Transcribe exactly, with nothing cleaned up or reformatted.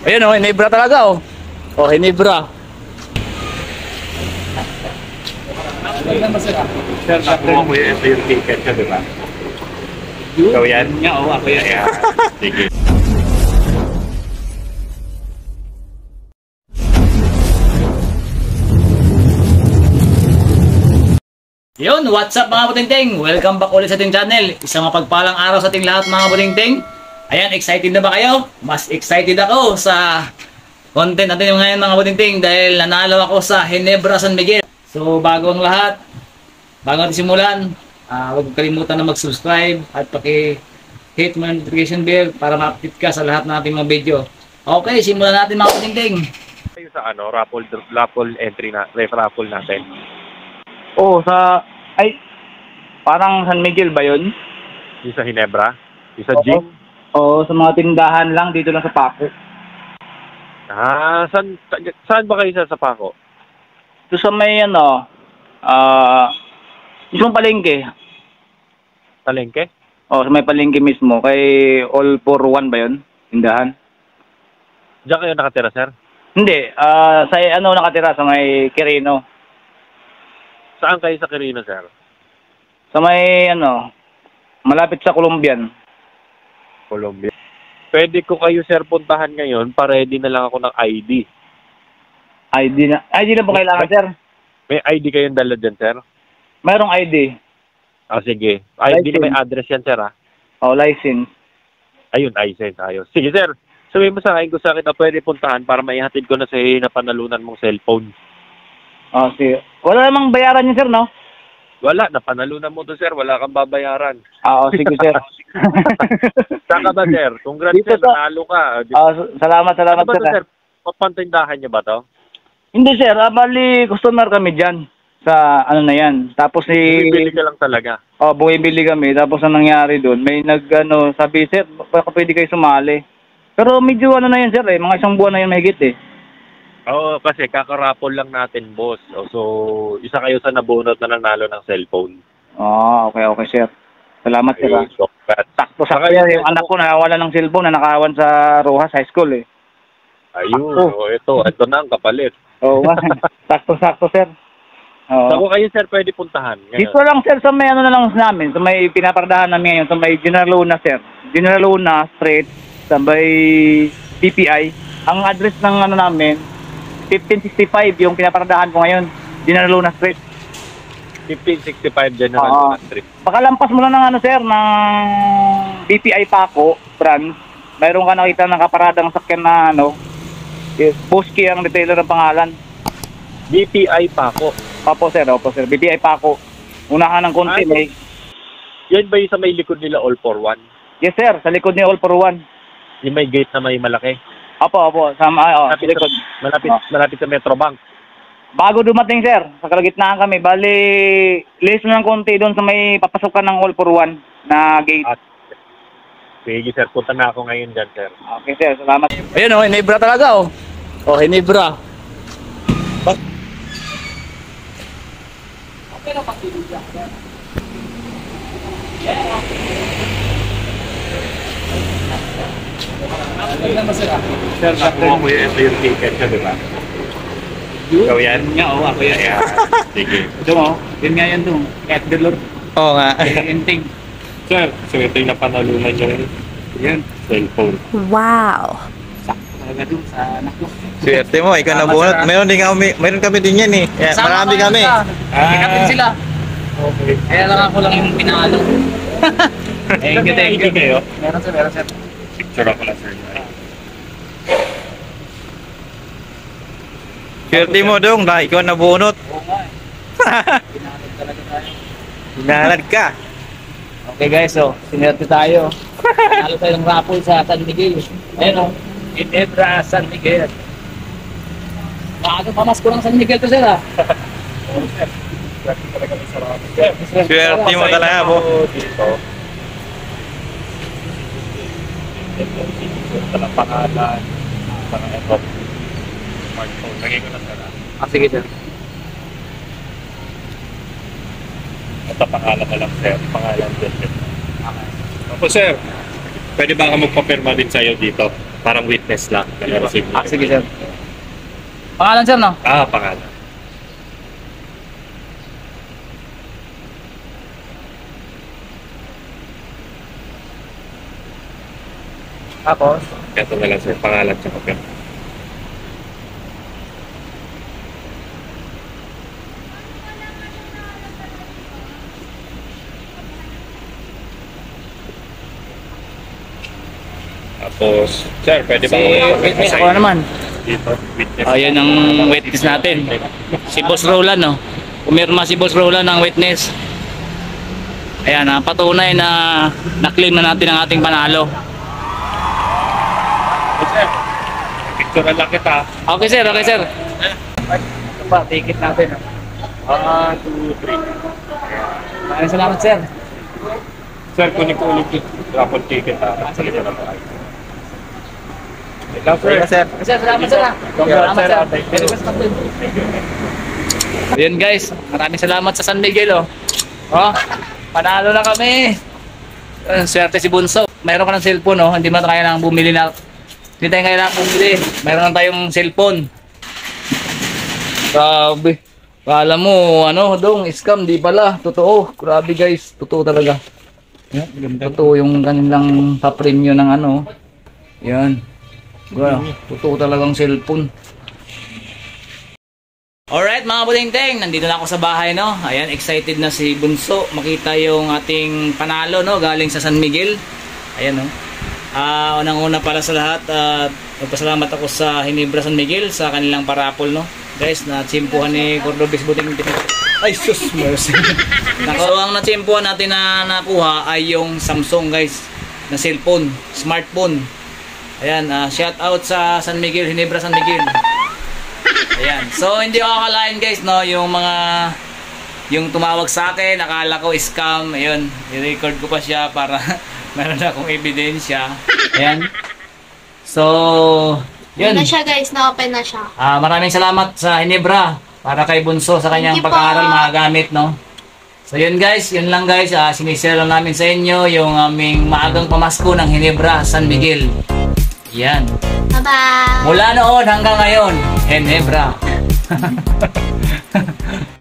Ayun oh, Hinebra talaga oh. Oh, Hinebra. Sir, nakuha ko yung ito yung ticket ka, di ba? Ikaw yan? Nga, oo, ako yan. Ayan. Sige. Yun, what's up mga Butingting? Welcome back ulit sa ating channel. Isang mapagpalang araw sa ating lahat mga Butingting. Ayan, excited na ba kayo? Mas excited ako sa content natin ngayon mga Butingting dahil nanalo ako sa Hinebra San Miguel. So bago ang lahat, bago natin simulan, uh, huwag kalimutan na mag-subscribe at paki-hit mo yung notification bell para ma-update ka sa lahat ng ating mga video. Okay, simulan natin mga Butingting. Kayo sa ano, raffle, raffle entry na, ref raffle natin. Oo, sa... Ay, parang San Miguel ba yun? Yung sa Hinebra? Yung sa Oo. gym? Oo, sa mga tindahan lang, dito lang sa Paco. Ah, saan, saan ba kayo sa Sapaco? Ito sa may ano, ah, mismong palengke. Palengke? Oo, sa may palengke mismo. Kay All for One ba yun? Tindahan? Diyan kayo nakatira, sir? Hindi, ah, sa ano nakatira, sa may Quirino. Saan kayo sa Quirino, sir? Sa may ano, malapit sa Colombian. Colombia. Pwede ko kayo, sir, puntahan ngayon para ready na lang ako ng I D. I D na, I D na po kailangan, sir? May I D kayong dala dyan, sir? Mayroong I D. Ah, sige. I D na may address yan, sir, ah. Oh, license. Ayun, license, ayos. Sige, sir. Sabihin mo sa akin kung saan kita pwede puntahan para maihatid ko na sa na panalunan mong cellphone. Oh, sige. Wala namang bayaran yun, sir, no? Wala, napanalunan mo to, sir. Wala kang babayaran. Ah, oh, sige, sir. Saan ka ba, sir? Congrats, Dito sir. sa- Nanalo ka. Di- Ah, salamat, salamat, ano ba sir. to, ah. sir? Papantindahan niyo ba to? Hindi, sir. Ah, bali, customer kami dyan. Sa ano na yan. Tapos si... Bibili ka lang talaga. Oh, bumibili kami. Tapos ang nangyari doon, may nag, ano, sabi, sir, baka pwede kayo sumali. Pero medyo ano na yan, sir, eh. Mga isang buwan na yan mahigit, eh. Oo, kasi kakarapol lang natin, boss. O, so, isa kayo sa nabunot na nanalo ng cellphone. Oh, okay, okay, sir. Salamat, sir. ah. Ay, so, but, Sakto, sakto Saka yan. yung- Yung anak ko nakawala ng cellphone na nakawan sa Rojas High School, eh. ayun, Sakto. oh, ito, ito na ang kapalit. Oo, nga. Sakto, sakto, sir. Oo. So, kung kayo, sir, pwede puntahan. Ngayon. Dito lang, sir, sa may ano na lang namin, sa may pinapardahan namin ngayon, sa may General Luna, sir. General Luna Street, sa may B P I. Ang address ng ano namin, fifteen sixty-five yung pinapardahan ko ngayon, General Luna Street. fifteen sixty-five General Oo. Luna Street. Pakalampas mo lang ng ano, sir, ng B P I Paco branch. Mayroon ka nakita ng kaparadang sakyan na ano, eh, Boski ang retailer ng pangalan. B P I Paco. Opo, sir, opo, sir. B P I Paco. Unahan ng konti, Ay, may... Yan ba yung sa may likod nila All for One? Yes, sir, sa likod ni All for One. Yung may gate na may malaki? Opo, opo, sa, ah, oh, sa Malapit, likod. sa, malapit, Oh. malapit sa Metro Bank. Bago dumating, sir, sa kalagitnaan kami, bali, lilis mo ng konti doon sa may papasukan ng All for One na gate. At, sige, sir. Punta na ako ngayon dyan, sir. Okay, sir, salamat. Ayun oh, Hinebra talaga oh. Oh, Hinebra. Sir, nakuha ko yung ito yung ticket ka, di ba? Ikaw yan? Nga, oo, ako yan. Ayan. Sige. Ito mo, yun nga yan doon. At the Lord. Oo nga. Enting. Sir, so ito yung napanalunan nyo rin. Yan. Cellphone. Wow. Sakto talaga doon sa anak ko. Swerte mo, ikaw na bunot. Meron din kami, meron kami din yan eh. Yeah, Kasama marami ko kami. yun sa- Ah. Kinapin sila. Okay. Kaya lang ako lang yung pinalo. Thank you, thank you. May I D kayo? Meron sir, meron sir. Picture ako lang, sir. Swerte mo dong, dahil ikaw na bunot. Oo nga eh. Pinalo talaga tayo. Hinalad ka. Okay guys, so sinerte tayo. Nalo tayo ng raffle sa San Miguel. Ayun o, Hinebra San Miguel. Maaga pamasko ng San Miguel to sir ah. Swerte mo talaga po. Dito. Ito, ito lang pangalan. Parang ito. Smartphone. Lagay ko na, sir. Ah, sige sir. Ito pangalan na lang, sir. Pangalan din. Opo, sir. Pwede ba ako magpapirma din sa'yo dito? parang witness lang. Na-receive Ah, sige sir. Pangalan sir, no? Ah, pangalan. Tapos? Ito na lang sir, pangalan tsaka pera. Tapos, sir, pwede ba Si witness ako naman. dito? Witness. Ayan ang witness natin. Si Boss Roland, no? Pumirma si Boss Roland ng witness. Ayan, ah, patunay na na-claim na natin ang ating panalo. Sir, picture lang kita. Okay sir, okay sir. Ito ba, ticket natin. one, two, three. Maraming salamat sir. Sir, kunin ko ulit yung raffle ticket ha. Ah, sige, sir. Hello, sir. sir. Sir, salamat sir ah. Salamat sir. Very best natin. Ayan guys, maraming salamat sa San Miguel oh. Oh, panalo na kami. Uh, swerte si Bunso. Mayroon ka ng cellphone oh, hindi mo na kailangan bumili na. Hindi tayo kailangan bumili. Mayroon lang tayong cellphone. Grabe. Kala mo ano dong, scam, di pala. Totoo. Grabe guys, totoo talaga. Yeah, ganda. Totoo yung kanilang pa-premium ng ano. Yan. Wow, totoo talagang cellphone. Alright mga budingteng, nandito na ako sa bahay no. Ayan, excited na si Bunso makita yung ating panalo no, galing sa San Miguel. Ayan no. Ah, uh, unang-una pala sa lahat, uh, nagpasalamat ako sa Hinebra San Miguel sa kanilang parapol no. Guys, na-chimpuhan ni Cordobis Budingteng. Ay sus, mercy. Nakawang na-chimpuhan natin na nakuha ay yung Samsung guys, na cellphone, smartphone. Ayan, uh, shout out sa San Miguel, Hinebra San Miguel. Ayan. So, hindi ko akalain guys, no, yung mga yung tumawag sa akin, nakala ko scam. Ayun, i-record ko pa siya para meron akong ebidensya. Ayan. So, yun. Na siya guys, na-open na siya. Ah, maraming salamat sa Hinebra para kay Bunso sa kanyang Thank you pag-aaral, po. mga gamit, no. So, yun guys, yun lang guys. Ah, sinishare lang namin sa inyo yung aming maagang pamasko ng Hinebra San Miguel. Yan. Bye-bye! Mula noon hanggang ngayon, Hinebra.